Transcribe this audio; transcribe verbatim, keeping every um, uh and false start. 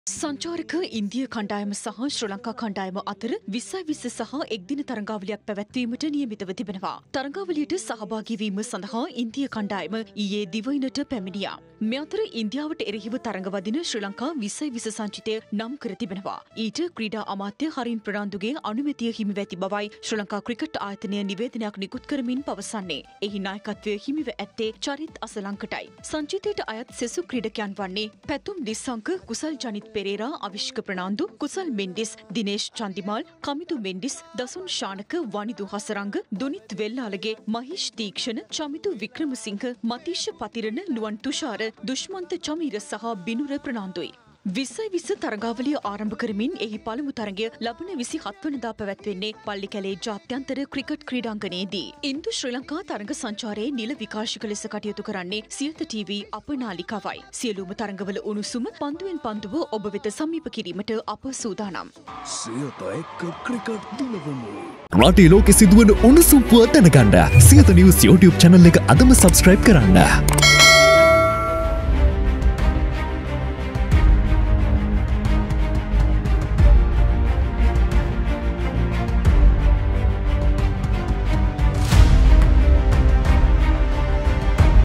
සංචාරක ඉන්දිය කණ්ඩායම සහ ශ්‍රී ලංකා කණ්ඩායම අතර විස්සයි විස්ස සහ එක්දින තරඟාවලියක් පැවැත්වීමට නියමිතව තිබෙනවා. තරඟාවලියට සහභාගී වීම සඳහා ඉන්දිය කණ්ඩායම ඊයේ දිවයිනට පැමිණියා. මේ අතර ඉන්දියාවට එරෙහිව තරඟවදින ශ්‍රී ලංකා විස්සයි විස්ස සංචිතය නම් කර තිබෙනවා. ඊට ක්‍රීඩා අමාත්‍ය හරින් ප්‍රනාන්දුගේ අනුමැතිය හිමිව ඇති බවයි ශ්‍රී ලංකා ක්‍රිකට් ආයතනය නිවේදනයක් නිකුත් කරමින් පවසන්නේ. එහි නායකත්වය හිමිව ඇත්තේ චරිත් අසලංකටයි. සංචිතයට අයත් සෙසු ක්‍රීඩකයන් වන්නේ පැතුම් දිස්සංක, කුසල් ජනිත් පෙරේරා, අවිෂ්ක ප්‍රනාන්දු, කුසල් මෙන්ඩිස්, දිනේෂ් චන්දිමාල්, කමිතු මෙන්ඩිස්, දසුන් ශානක, වනිදු හසරංග, දුනිත් වෙල්ලාලගේ, මහිෂ් තීක්ෂණ, චමිතු වික්‍රමසිංහ, මතීෂ පතිරණ, ලුවන් තුෂාර, දුෂ්මන්ත චමීර සහ බිනුර ප්‍රනාන්දුයි. විස්සයි විස්ස තරඟාවලිය ආරම්භ කරමින් එහි පළමු තරඟය ලබන විසිහත් වනදා පැවැත්වෙන්නේ පල්ලිකැලේ ජාත්‍යන්තර ක්‍රිකට් ක්‍රීඩාංගණයේදී. ඉන්දු ශ්‍රී ලංකා තරඟ සංචාරයේ නිල විකාශක ලෙස කටයුතු කරන්නේ සියත ටීවී අපනාලිකාවයි. සියලුම තරඟවල උණුසුම පන්දුවෙන් පන්දුව ඔබ වෙත සමීප කිරීමට අප සූදානම්. සියත එක්ක ක්‍රිකට් දිනවමු. රටේ ලෝකෙ සිදුවන උණුසුම් පුවත් දැනගන්න සියත නිවුස් YouTube channel එක අදම subscribe කරන්න.